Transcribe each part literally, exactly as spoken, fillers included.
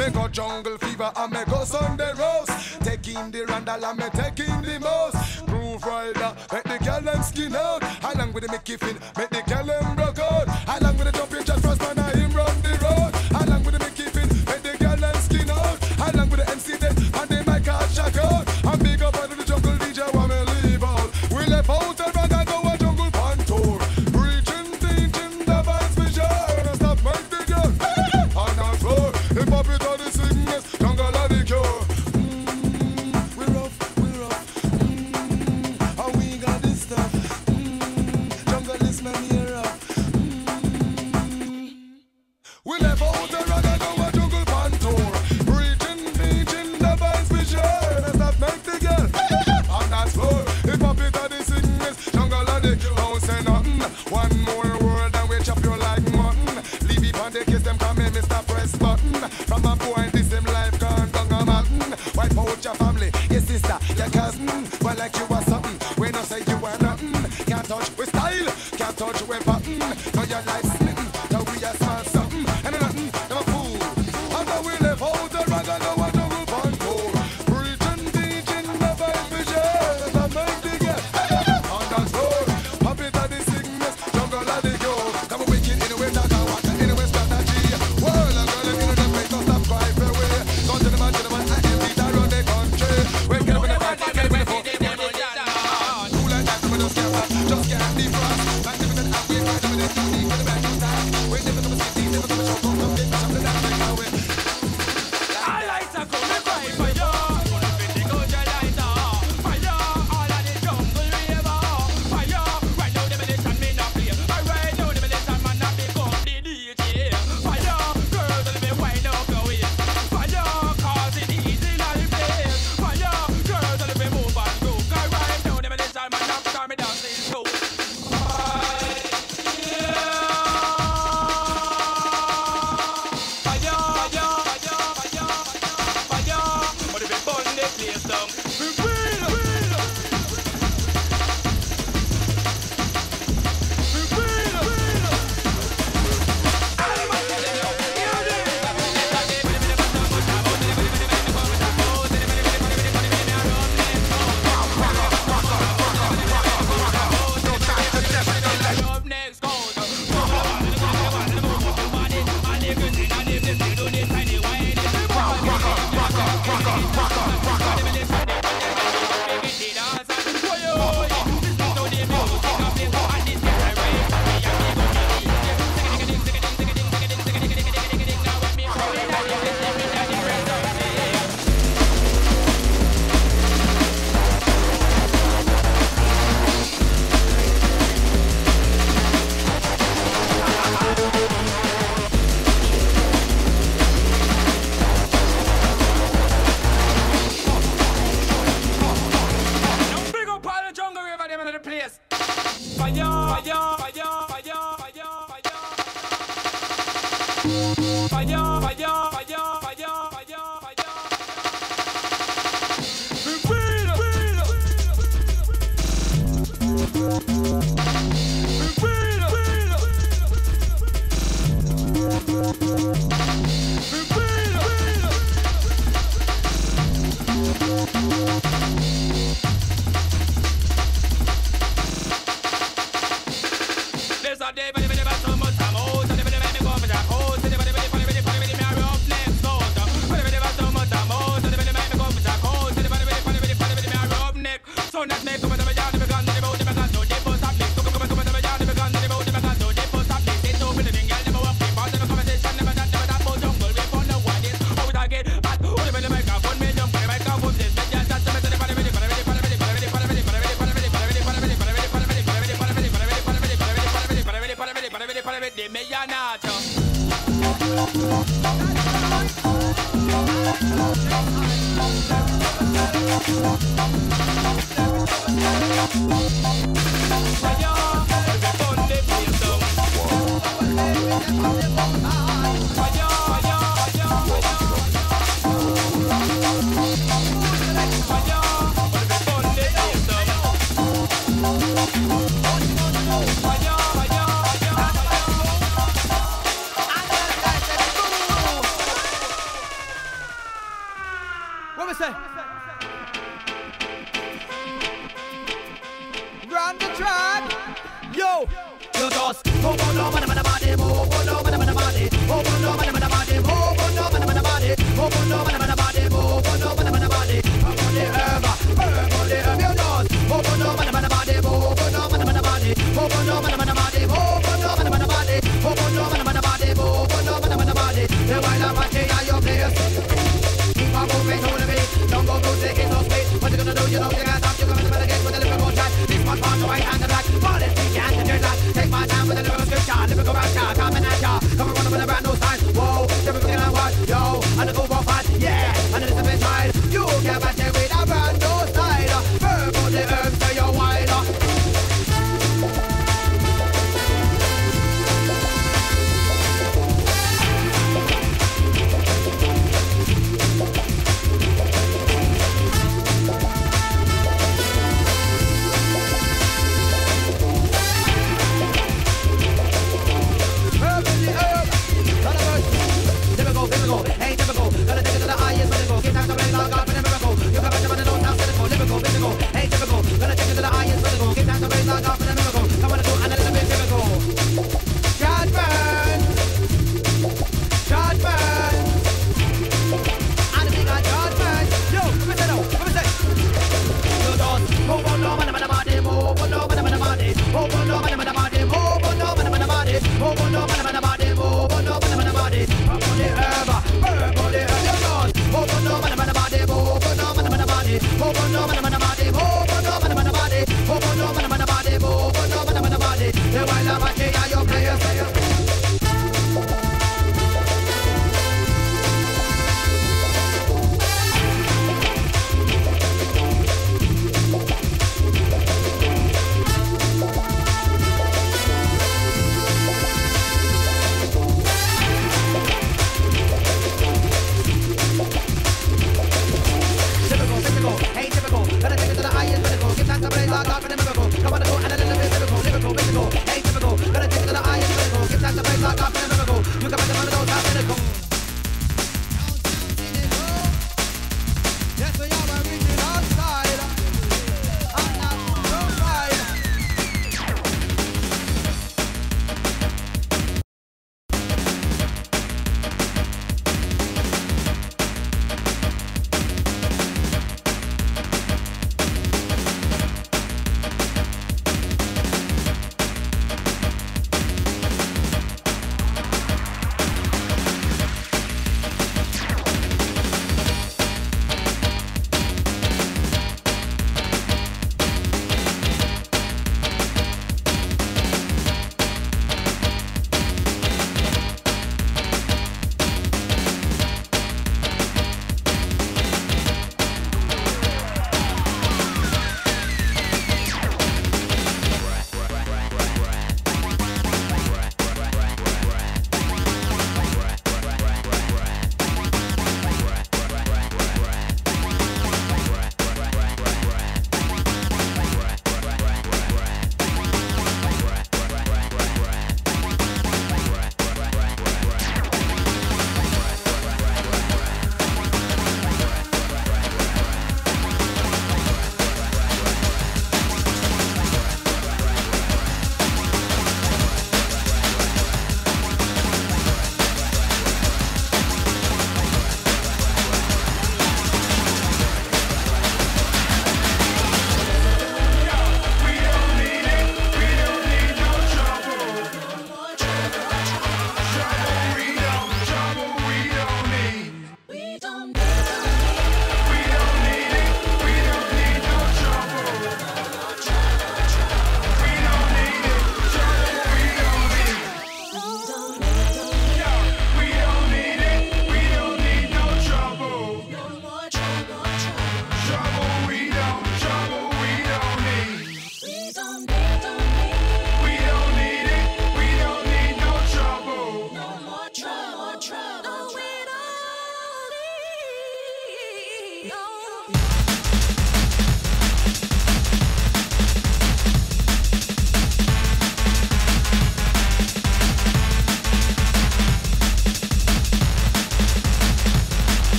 Me go jungle fever and me go Sunday roast. Taking the randall and me taking the most. Groove rider, make the girl them skin out. Along with the Mickey Finn, make the girl them broke out. Along with the jumping chat frost man, I him run the road. Along with the Mickey Finn, make the girl them skin out. Along with the M C then, and they might catch a out. And big up under the jungle D J when me leave out. We left out and rag and go a jungle pan tour. Preaching, teaching the vibes we share. And stop make the girl on the floor. If pop it on the sickness, jungle are the cure. Mm, we rough, we rough. Mm, and we got this stuff. Mm, jungle is man here up. Mm, we left out and rag and go a jungle pan tour. Preaching, teaching the vibes we share. And stop make the girl on that floor. If pop it on the sickness, jungle are the cure. Don't say nothing. One more word and we chop you like mutton. Leave it on the kiss them come in, Mister Press Button. From a boy this him life gone down a mountain. Wipe out your family, your sister, your cousin. Well like you are something, we no say you are nothing. Can't touch with style, can't touch with button. Now your life smitten, now we are smart something. And nothing, no fool. And now we live out the rag and now a jungle pan tour. Preaching, teaching, the vibe we share. That make the girl on that floor. Pop it at the sickness, jungle at the cure. Come a wicked in the way, dog and water in the way strategy. World and girl, in the place, don't stop crying for away. Go to the man, to the man, and beat around the country. We get up in the back, get up in the front. Who like that, we just can't, just can't defrost. Like different and we find them in the city for the back to start. We never come to city, never come to show, come come get me something that we can win. I like to come and cry for you. Wanna fit the good your light on. For you, all of the jungle river. For you, right now the militant me not play. Or right now the militant man not become the D J. For you, girls will be wind up your waist. For you, cause it easy in all the place. For you, girls will be move and go. Cause right now the militant man not start me dancing too. me say? Run the track. Yo. You just move on, no, man, man, body, move on, no, man, man, body, move on, no, man, man, body, move on, no, man, man, body, move on, no, man, man, body, move on, no, man, man, body, up on the herb, herb on the herb. You just move on, no, man, man, body, move on, no, man, man, body, move on, no, man, man, body, move on, no, man, man, body, move on, no, man, man, body, move on, no, man, man, body. The wild and party at your place. Keep on moving to the beat. Don't go to take it so sweet. What you gonna do? You know you can't stop. You're gonna better get with the lyrical track. This one part the right and the black. Ball it, take and the that. Take my time with the lyrical scripture. Lyrical rap shot, coming at ya. Come around with a brand new style. Whoa, lyrical in and what? Yo, and the go fat. Yeah, and the little bit child. You can't match it with a brand new style. Verbal the herbs to your wild. Ain't typical, gotta take it to the highest pinnacle. Get down to play like God for the miracle. You can bet your money don't sound cynical. Lyrical, physical, ain't typical, gotta take it to the highest pinnacle. Get down to play like God for the miracle. Come on and do and a little bit typical. Judgment, judgment, and we got judgment. Yo, come and say no, come and say. You just move on, no man, man, body, move on, no man, man, body, move on, no man, man, body, move on, no man, man, body, move on, no man, man, body, move on, no man, man, body. Up on the herb, herb on the herb, you just move on, no man, man, body, move on, no man, man, body, move on, no man, man, body, move on, no man, man, body, move on, no man, man, body, move on, no man, man, body. The wild and party at your place. Ain't typical, gotta take it to the highest pinnacle. Give thanks to praise our God for the miracle. Come on and go and a little bit lyrical, lyrical, physical. Ain't typical, gotta take it to the highest pinnacle. Give thanks to praise our God for the miracle. You can bet the money don't sound cynical. Yes, we are original style. I'm not so right.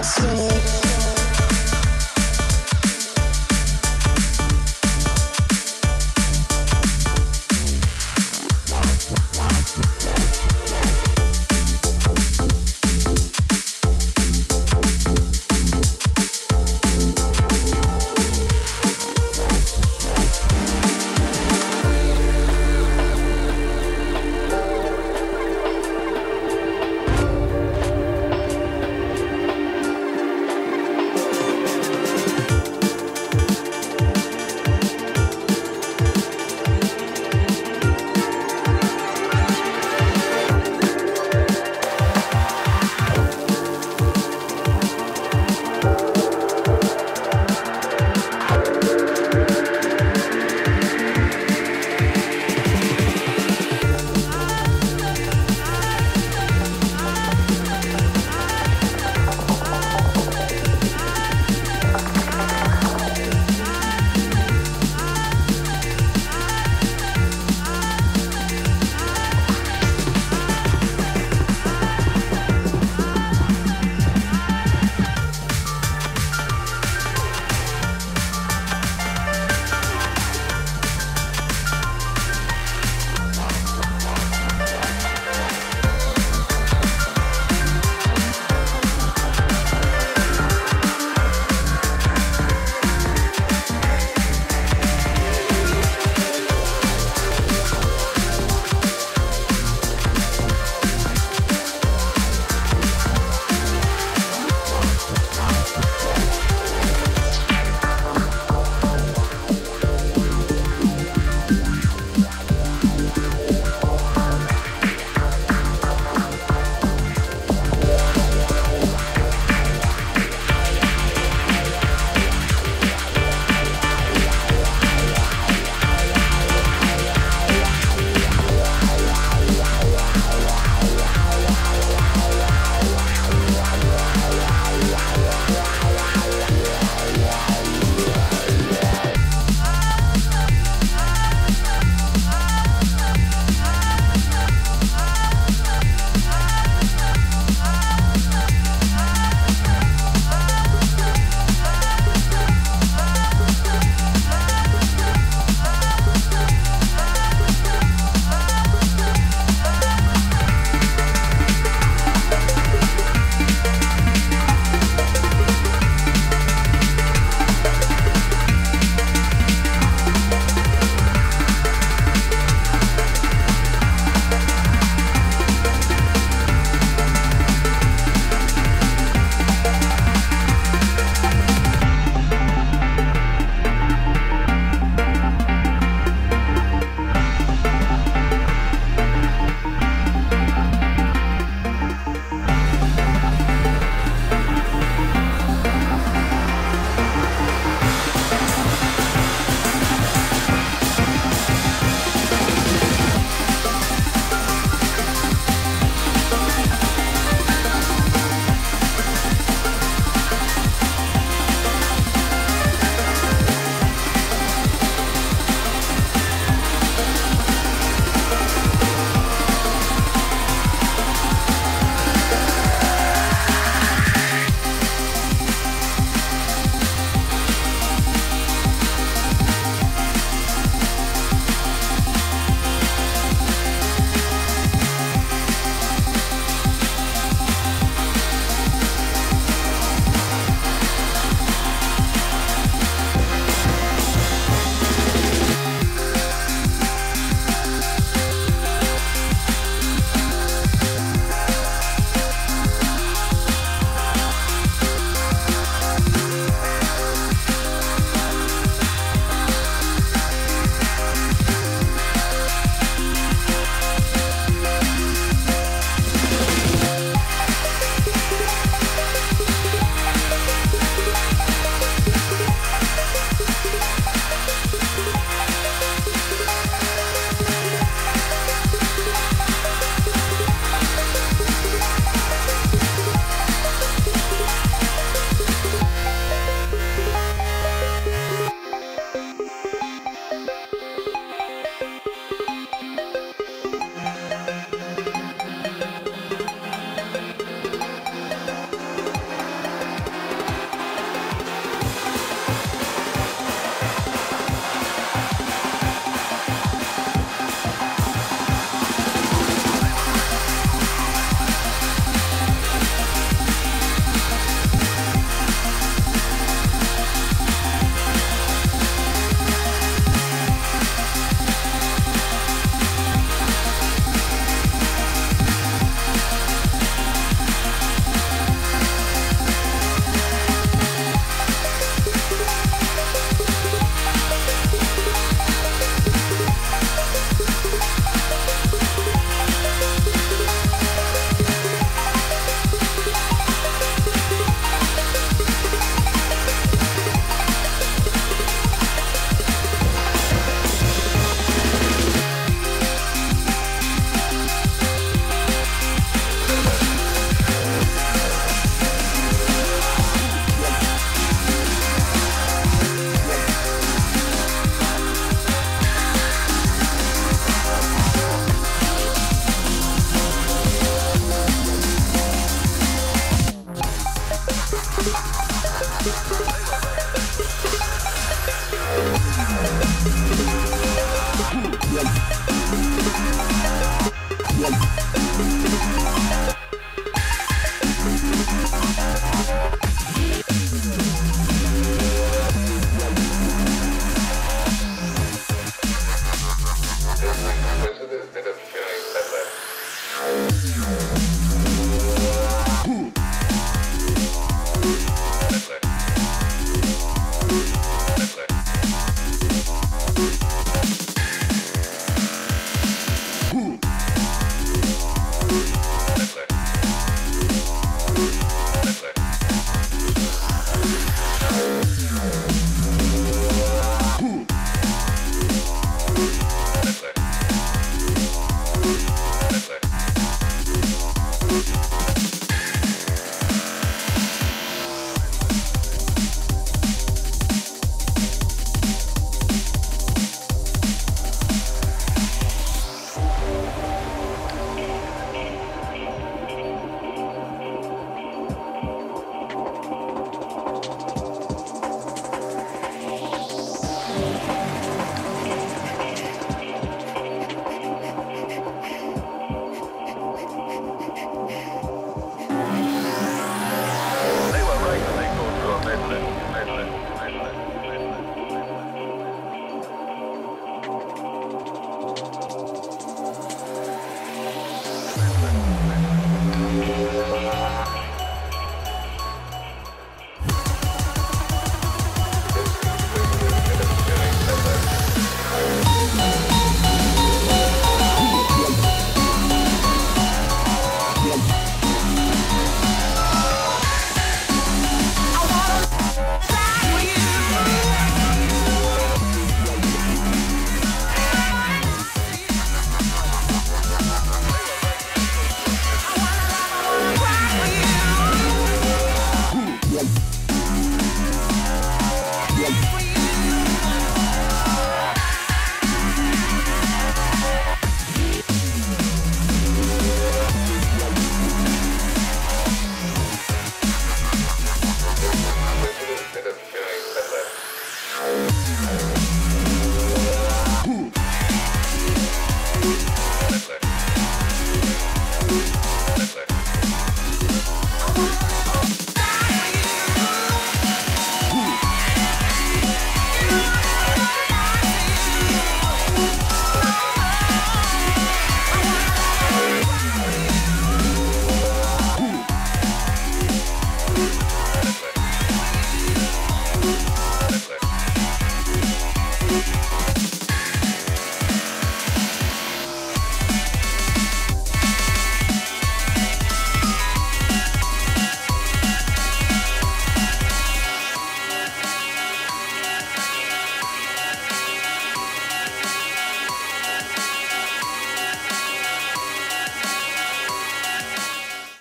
swear.